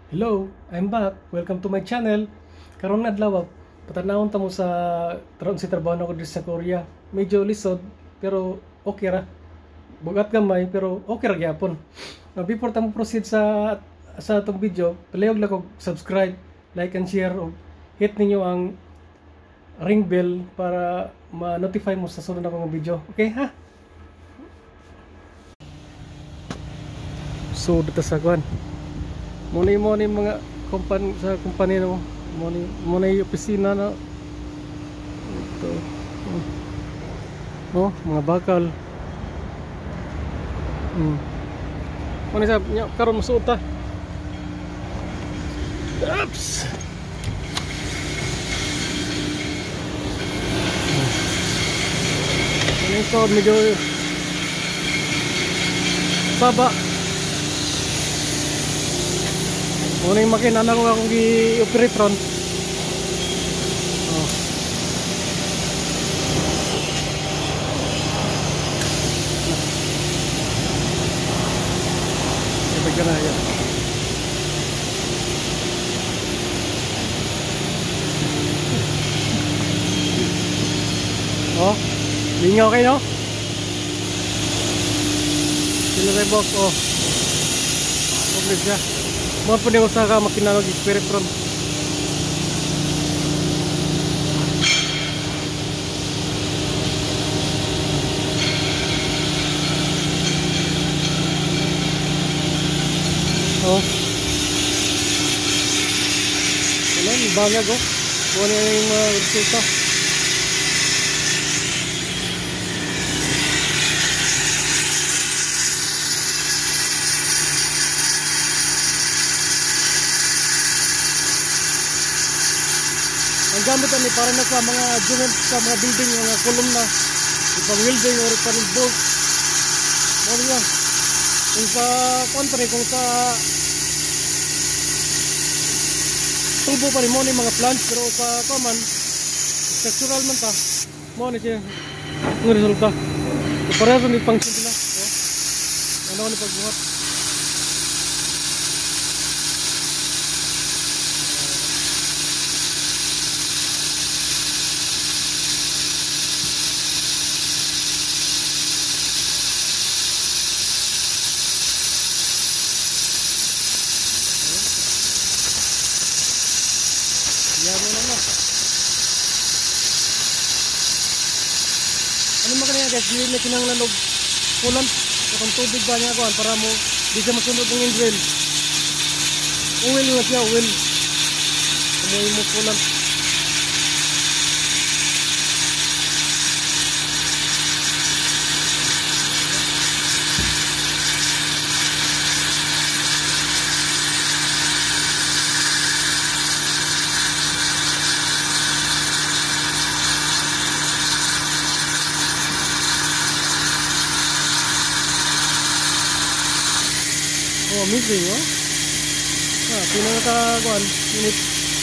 Hello, I'm back. Welcome to my channel. Karon nga adlaw, patanawon ta mo sa si trabaho na ko dito sa Korea. Medyo lisod pero okay ra. Bugat gamay pero okay ra gyapon. Before ta mo proceed sa atong video, palihog lang og subscribe, like and share og hit ninyo ang ring bell para ma-notify mo sa sunod na kong video. Okay ha? So dito sa kwan. Muna mga sa kumpanya mo. Muna yung opisina na ito. Oh, mga bakal. Muna sa karon masuot ta. Oops. Muna yung sound medyo baba. Muna yung makina na ko akong i-operate ron. Oh. Ito ka na yan. Oh, lingaw kayo no? Sino kayo boss? Oh, public siya. Mga po niyo sa makina nag-spirit ron. Oh. Wala, bangag oh. Muna yung mga resulta. Ang gamit ni para na sa mga joint sa mga building, mga kolumna, ipang welding or ipang bolt. Ano yan? Kung sa country, kung sa tubo pa rin mo ni mga plants, pero sa common, structural man ta, mo ni siya ang resulta. So, pareho ni function sila. So, ano ni pagbuhat? Yan mo na. Ano mo kanina guys, hindi na kinanglan og kulant kung tubig ba niya kuan para mo di siya masunod ng engine. Oil na siya, oil. Kumoy mo kulant. Oh, amazing, oh. Pinakakakuan, minute.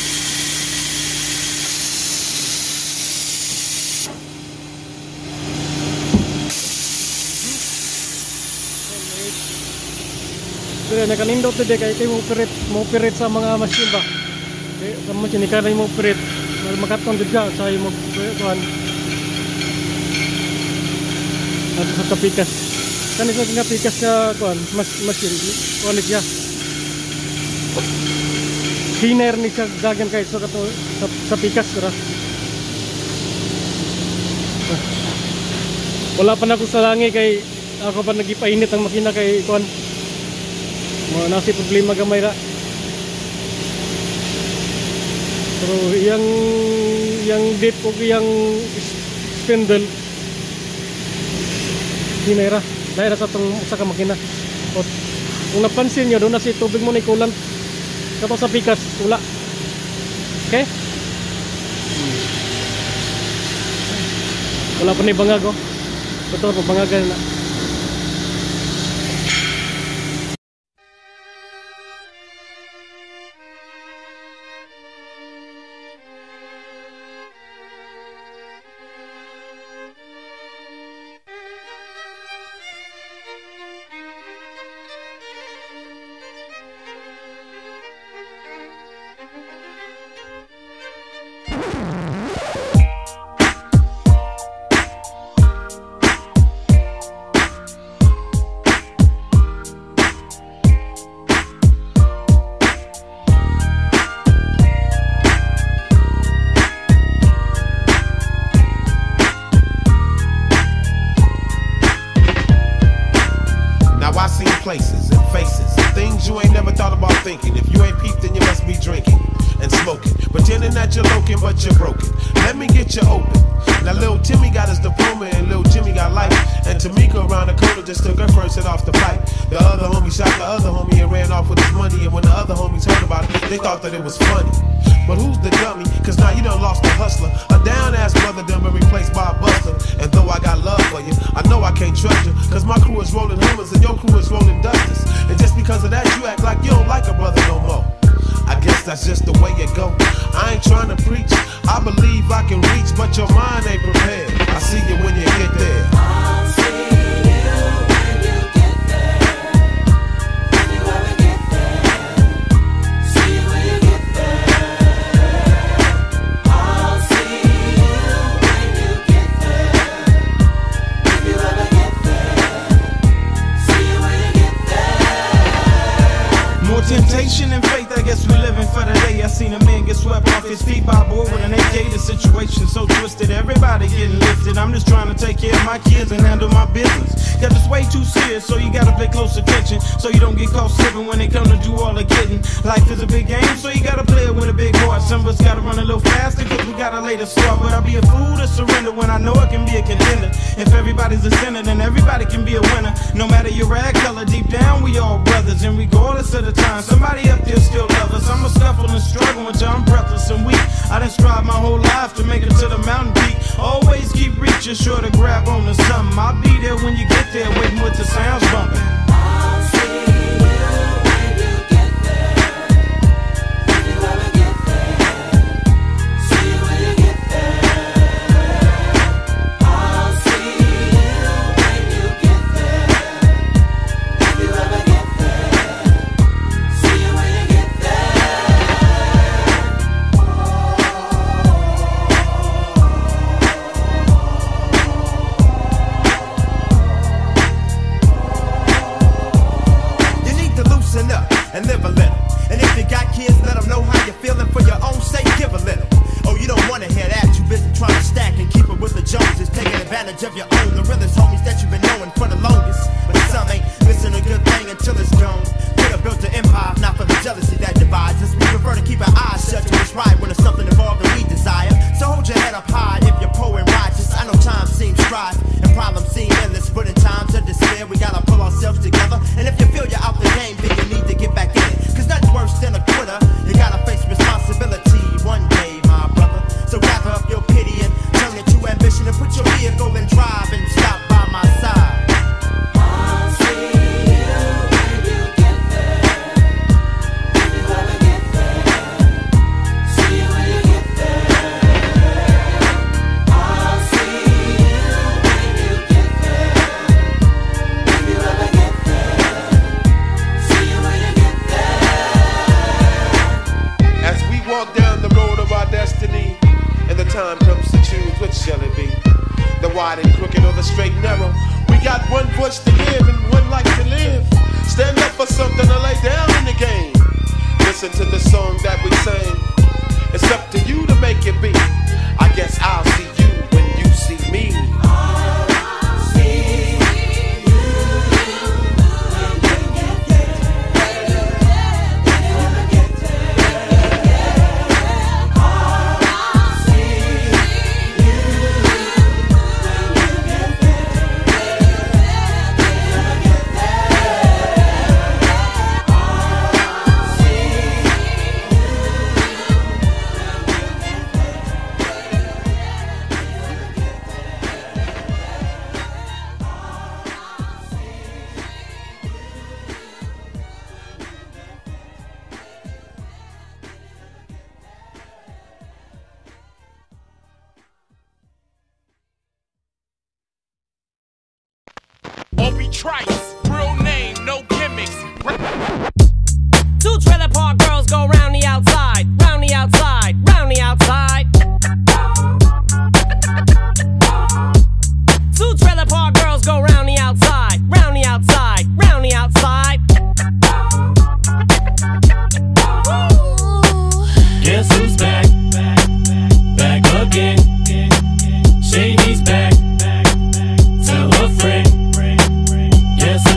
Pero nakanindot today kay mo operate sa mga machine ba. Okay, sa machine ka na mo operate. Makatong gud ka sa mo kuan. At sa pikas. Kan isa nga pikas sa kuan, machine. Kuan siya. Thinner ni siya dagan kay so kato sa pikas ra. Wala pa na ako sa langi kay ako pa nagipainit ang makina kay kuan. Mo nasi problema gamay ra. Pero yang dip o yang spindle hinera dahil sa tong sa makina. O, kung napansin nyo doon na si tubig mo na ikulan kato sa pikas wala. Okay, wala pa ni bangag oh. Betul pa bangagan na. never thought about thinking. If you ain't peeped, then you must be drinking and smoking, pretending that you're loking, but you're broken. Let me get you open. Now Lil Timmy got his diploma and Lil Jimmy got life, and Tamika around the corner just took her first hit off the pipe. The other homie shot the other homie and ran off with his money, and when the other homies heard about it, they thought that it was funny. But who's the dummy? Cause now you done lost a hustler. A down-ass brother done been replaced by a buster. And though I got love for you, I know I can't trust you, cause my crew is rolling Hummers and your crew is rolling Dusters. And just because of that, you act like you don't like a brother no more. I guess that's just the way it go. I ain't trying to preach, I believe I can reach, but your mind ain't prepared. I see you when you get there. I'll see you when you get there. If you ever get there, see you when you get there. I'll see you when you get there. If you ever get there, see you when you get there. More temptation and faith, I guess we living for the day. I seen a man get swept off his feet by a boy with an AK. The situation so twisted, everybody getting lifted. I'm just trying to take care of my kids and handle my business. Cause it's way too serious, so you gotta pay close attention, so you don't get caught slipping when they come to do all the getting. Life is a big game, so you gotta play it with a big heart. Some of us gotta run a little faster, cause we gotta lay the start. But I'll be a fool to surrender when I know I can be a contender. If everybody's a sinner, then everybody can be a winner. No matter your rag color, deep down we all brothers. And regardless of the time, somebody up there still love us. I'm a scuffle and struggle until I'm breathless and weak. I done strive my whole life to make it to the mountain peak. Always keep reaching, sure to grab on to something. I'll be there when you get there, waiting with the sounds bumping. I'll see you when you get there. If you ever get there, see you when you get there. I'll see you when you get there. If you ever get there, see you when you get there. Up and live a little. And if you got kids, let them know how you're feeling. For your own sake, give a little. Oh, you don't want to hear that. You busy trying to stack and keep it with the Joneses, taking advantage of your own, the realest homies that you've been knowing for the longest. But some ain't missing a good thing until it's gone. Could have built an empire, not for the jealousy that divides us. We prefer to keep our eyes shut to what's right when it's something involved that we desire. So hold your head up high if you're poor and righteous. I know time seems strife and problems seem endless, but in times of despair, we gotta pull ourselves together. And if you feel you're out the game, then you need to get back in it. Cause nothing's worse than a quitter. You gotta face responsibility one day, my brother. So gather up your pity and turn it to ambition and put your vehicle in drive and stop by my side. I'll see you when you get there. If you ever get there, see you when you get there. I'll see you when you get there. If you ever get there, see you when you get there. As we walk down the road of our destiny, and the time comes to choose, which shall it be? The wide and crooked or the straight and narrow? We got one voice to give and one life to live. Stand up for something to lay down in the game. Listen to the song that we sing. It's up to you to make it be. I guess I'll see you when you see me. I'll see you when you get there. If you ever get there, I'll see you when you get Obi Trice, real name, no gimmicks. 2 trailer park girls go round the outside, round the outside, round the outside. 2 trailer park girls go round the outside, round the outside, round the outside. Guess who's back? Back again. Shady's back. Tell a friend. Guess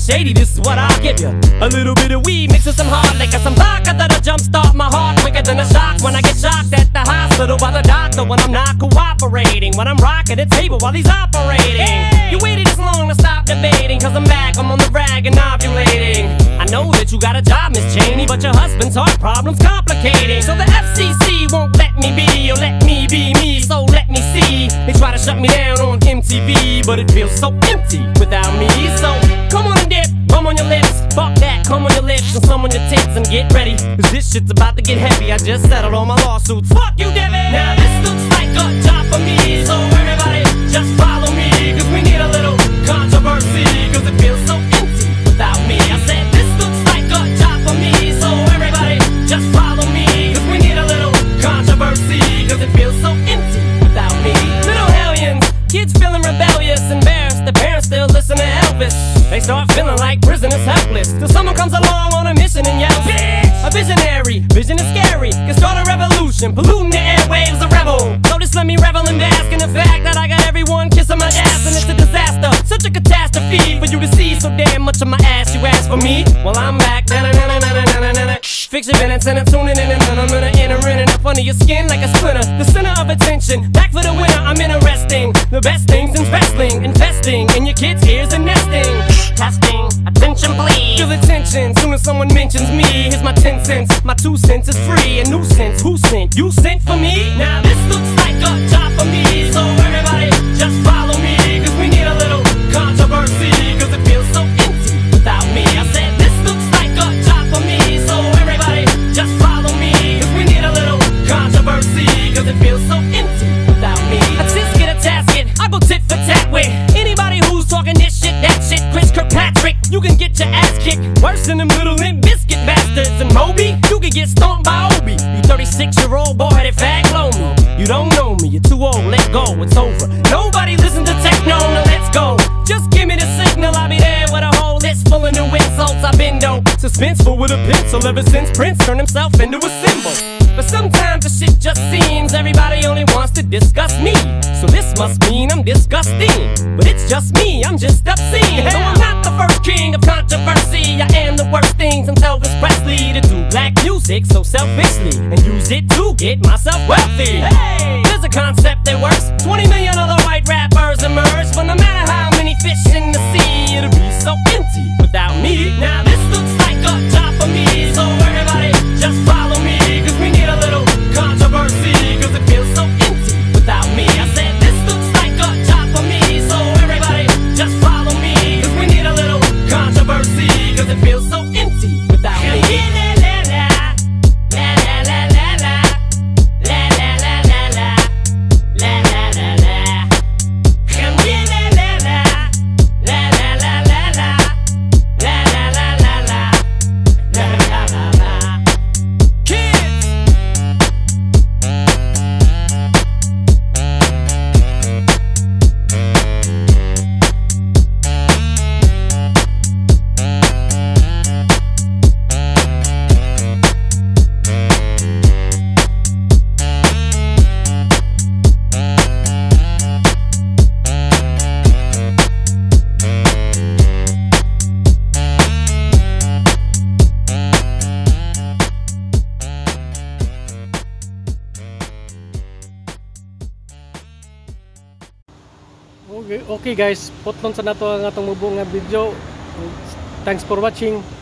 shady, this is what I'll give you. A little bit of weed mixed with some hard liquor, some vodka that'll jumpstart my heart quicker than a shock when I get shocked at the hospital by the doctor when I'm not cooperating. When I'm rocking the table while he's operating. You waited this long to stop debating, cause I'm back, I'm on the rag and ovulating. I know that you got a job, Miss Cheney, but your husband's heart problem's complicating. So the FCC won't let me be, or let me be me, so let me see. They try to shut me down on MTV, but it feels so empty without me. So come on and dip, bum on your lips, fuck that, come on your lips and some on your tits and get ready, cause this shit's about to get heavy. I just settled all my lawsuits, fuck you, Devin. Now this looks like a job for me, so everybody just follow me, cause we need a little controversy, cause it feels so empty without me. I said this looks like a job for me, so everybody just follow me, cause we need a little controversy, cause it feels so empty without me. Little hellions, kids feeling rebellious, embarrassed, the parents still listen to Elvis. They start feeling like prisoners helpless, till someone comes along on a mission and yells, bitch! A visionary, vision is scary, can start a revolution, polluting the airwaves, a rebel. So just let me revel and bask in the fact that I got everyone kissing my ass, and it's a disaster, such a catastrophe for you to see so damn much of my ass. You ask for me, well I'm back. Fix your minutes and I'm tuning in, and I'm gonna enter in and up under your skin like a splinter. The center of attention, back for the winner. I'm interesting, the best things in wrestling, investing in your kids' ears and nesting. Testing, attention please. Feel the tension soon as someone mentions me. Here's my 10 cents, my 2 cents is free. A nuisance, who sent? You sent for me? Now this looks like a job for me, so everybody just follow me, cause we need a little controversy, cause it feels so empty without me. I said this looks like a job for me, so everybody just follow me, cause we need a little controversy, cause it feels so empty without me. A tisket, a tasket, I go tit for tat with anybody who's talking this shit, that shit. Chris Kirkpatrick, you can get your ass kicked worse than them little Limp Biscuit bastards. And Moby, you can get stomped by Obi. You 36-year-old boy that fag blow me. You don't know me, you're too old, let go, it's over. Nobody listen to techno, now let's go. Just give me the signal, I'll be there with a whole list full of new insults. I've been dope, suspenseful with a pencil ever since Prince turned himself into a symbol. But sometimes the shit just seems everybody only wants to discuss me. So this must mean I'm disgusting, but it's just me, I'm just obscene. So I'm not the first king of controversy, I am the worst thing since Elvis Presley to do black music so selfishly and use it to get myself wealthy. Hey, there's a concept that works. 20 million other white rappers emerge, but no matter how many fish in the sea, it'll be so empty without me. Now this looks like a job for me, so everybody just follow me, cause we need a little controversy, cause it feels so empty without me. I said this looks like a job for me, so everybody just follow me, cause we need a little controversy, cause it feels so empty without me. Okay guys, putlon sa nato ang atong mubo nga video. Thanks for watching.